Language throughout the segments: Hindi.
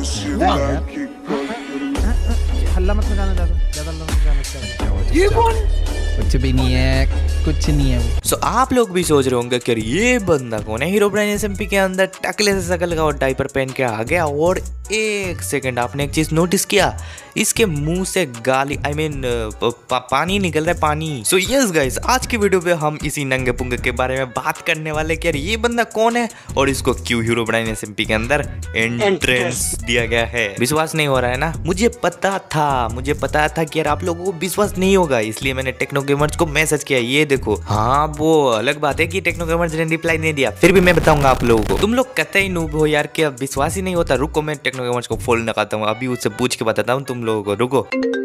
हल्ला मत मचाना, ज्यादा हल्ला मत मचाना। ये कौन? कुछ भी नहीं है, कुछ नहीं है वो। सो आप लोग भी सोच रहे होंगे कि ये बंदा कौन है। हीरोब्राइन एसएमपी के अंदर टकले से शकल का और डायपर पहन के आ गया। और एक सेकंड, आपने एक चीज नोटिस किया, इसके मुंह से गाली पानी निकल रहा है, पानी। सो यस गाइस, आज की वीडियो पे हम इसी नंगे पुंगे के बारे में बात करने वाले कि यार ये बंदा कौन है और इसको क्यों हीरोब्राइन एसएमपी के अंदर एंट्रेंस दिया गया है। विश्वास नहीं हो रहा है ना? मुझे पता था कि यार आप लोगों को विश्वास नहीं होगा, इसलिए मैंने टेक्नो गेमर्स को मैसेज किया। ये देखो, हाँ वो अलग बात है कि टेक्नो गेमर्स ने रिप्लाई नहीं दिया, फिर भी मैं बताऊंगा आप लोगों को। तुम लोग कतई नूब हो यार, क्या विश्वास ही नहीं होता। रुको, मैं टेक्नो गेमर्स को फोन लगाता हूँ, अभी उससे पूछ के बताता हूँ तुम लोगों को। रुको।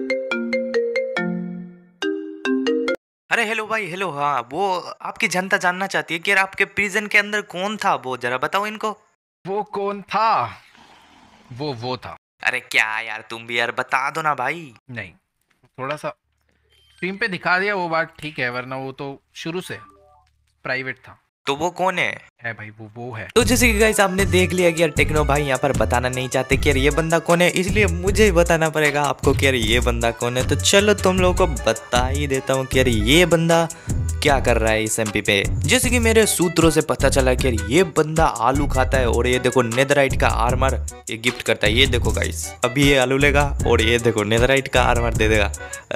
अरे हेलो भाई, हेलो। हाँ, वो आपकी जनता जानना चाहती है कि यार आपके प्रिजन के अंदर कौन था, वो जरा बताओ इनको। वो कौन था? वो था। अरे क्या यार, तुम भी यार बता दो ना भाई। नहीं, थोड़ा सा स्क्रीन पे दिखा दिया वो बात ठीक है, वरना वो तो शुरू से प्राइवेट था। तो वो कौन है? भाई वो है। तो जैसे कि गाइस आपने देख लिया कि यार टेक्नो भाई यहाँ पर बताना नहीं चाहते कि यार ये बंदा कौन है, इसलिए मुझे ही बताना पड़ेगा आपको कि यार ये बंदा कौन है। तो चलो तुम लोगों को बता ही देता हूँ कि यार ये बंदा क्या कर रहा है इस एमपी पे। जैसे कि मेरे सूत्रों से पता चला कि यार ये बंदा आलू खाता है और ये देखो नेदराइट का आर्मर ये गिफ्ट करता है। ये देखो गाइस, अभी ये आलू लेगा और ये देखो नेदराइट का आर्मर दे देगा।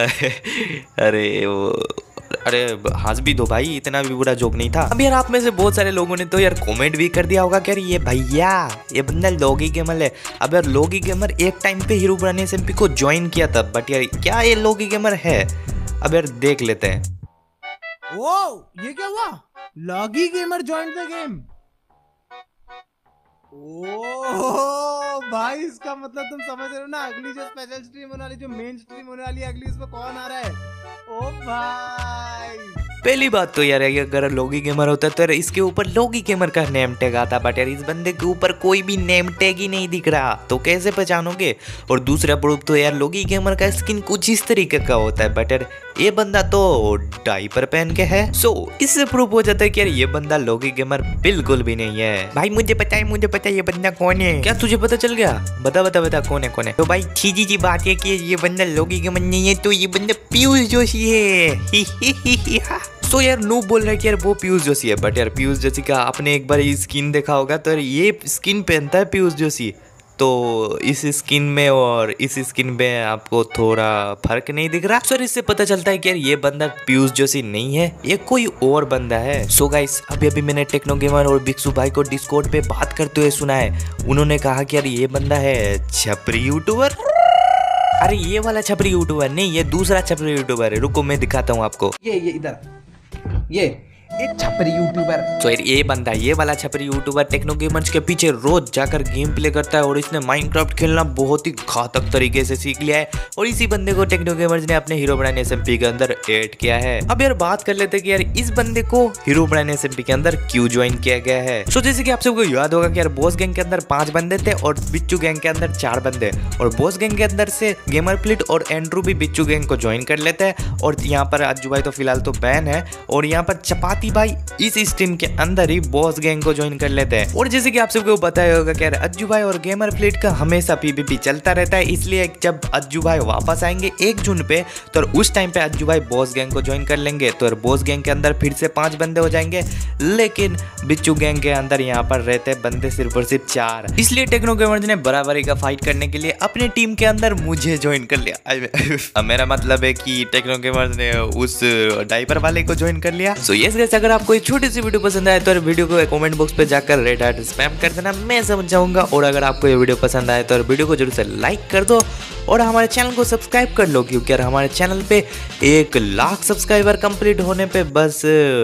अरे हंस भी दो भाई, इतना भी बुरा जोक नहीं था। अब यार आप में से बहुत सारे लोगों ने तो यार कमेंट भी कर दिया होगा कि यार ये भैया ये बंदा लॉगी गेमर है। अब यार लॉगी गेमर एक टाइम पे हीरोब्राइन एसएमपी को ज्वाइन किया था, बट यार क्या ये लॉगी गेमर है? अब यार देख लेते हैं। ओ ये क्या हुआ? Loggy gamer join the game. ओ भाई, इसका मतलब तुम समझ रहे हो ना, अगली जो स्पेशल स्ट्रीम होने वाली, जो मेन स्ट्रीम होने वाली है अगली, इसमें कौन आ रहा है? ओ भाई, पहली बात तो यार अगर लॉगी गेमर होता तो यार इसके ऊपर लॉगी गेमर का नेम टैग आता, बट यार इस बंदे के ऊपर कोई भी नेम टैग ही नहीं दिख रहा, तो कैसे पहचानोगे? और दूसरा प्रूफ तो यार लॉगी गेमर का स्किन कुछ इस तरीके का होता है, बट यार ये बंदा तो डायपर पहन के है। सो इससे प्रूफ हो जाता है कि यार ये बंदा लॉगी गेमर बिल्कुल भी नहीं है। भाई मुझे पता है ये बंदा कौन है। क्या तुझे पता चल गया? बता कौन है? तो भाई सीधी सी बात है कि ये बंदा लॉगी गेमर नहीं है, तो ये बंदा पीयूष जोशी है। तो यार नूब बोल रहा है कि यार वो पीयूष जोशी है, बट यार पीयूष जोशी का आपने एक बार ये स्किन देखा होगा, तो यार ये स्किन पहनता है पीयूष जोशी। तो इस स्किन में और इस स्किन में आपको थोड़ा फर्क नहीं दिख रहा? सर इससे पता चलता है कि यार ये बंदा पीयूष जोशी नहीं है, ये कोई और बंदा है। सो गाइस, अभी मैंने टेक्नो गेमर और बिक्सू भाई को डिस्कॉर्ड पे बात करते हुए सुना है। उन्होंने कहा कि यार ये बंदा है छपरी यूट्यूबर। अरे ये वाला छपरी यूट्यूबर नहीं, ये दूसरा छपरी यूट्यूबर है। रुको मैं दिखाता हूँ आपको। ये इधर ये एक छपरी यूट्यूबर। तो ये बंदा, ये वाला छपरी यूट्यूबर टेक्नो गेमर्स के पीछे रोज जाकर गेम प्ले करता है और इसने माइनक्राफ्ट खेलना बहुत ही घातक तरीके से सीख लिया है, और इसी बंदे को टेक्नो गेमर्स ने अपने हीरोब्राइन एसएमपी के अंदर ऐड किया है। अब यार बात कर लेते हैं कि यार इस बंदे को हीरोब्राइन एसएमपी के अंदर क्यों ज्वाइन किया गया है। सो जैसे कि आप सबको याद होगा कि यार बॉस गैंग के अंदर 5 बंदे थे और बिच्चू गैंग के अंदर 4 बंदे, और बॉस गैंग के अंदर से गेमर फ्लिट और एंड्रू भी बिच्चू गैंग को ज्वाइन कर लेते हैं, और यहाँ पर अज्जू भाई तो फिलहाल तो बैन है, और यहाँ पर चपाती भाई इस स्ट्रीम के अंदर ही बॉस गैंग को ज्वाइन कर लेते हैं। और जैसे कि आप सबको पता होगा कि यार अज्जू भाई और गेमर फ्लिट का हमेशा पीवीपी चलता रहता है, इसलिए जब अज्जू भाई वापस आएंगे 1 जून पे, तो उस टाइम पे अज्जू भाई बॉस गैंग को ज्वाइन कर लेंगे, तो बॉस गैंग के अंदर फिर से 5 बंदे हो जाएंगे, लेकिन बिच्चू गैंग के अंदर यहाँ पर रहते बंदे सिर्फ और सिर्फ 4। इसलिए टेक्नो गेमर्स ने बराबरी का फाइट करने के लिए अपनी टीम के अंदर मुझे ज्वाइन कर लिया। मेरा मतलब है कि टेक्नो गेमर्स ने उस डायपर वाले को ज्वाइन कर लिया। सो यस गाइस, अगर आपको छोटी सी वीडियो पसंद आए तो वीडियो को कमेंट बॉक्स पे जाकर रेड हार्ट स्पैम कर देना, मैं समझ जाऊंगा। और अगर आपको ये वीडियो पसंद आए तो वीडियो को जरूर से लाइक कर दो और हमारे चैनल को सब्सक्राइब कर लो, क्योंकि यार हमारे चैनल पे 1 लाख सब्सक्राइबर कंप्लीट होने पे बस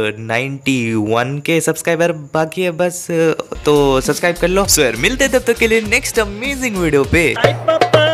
91 के सब्सक्राइबर बाकी है बस, तो सब्सक्राइब कर लो। सो यार मिलते तब तक के लिए नेक्स्ट अमेजिंग वीडियो पे।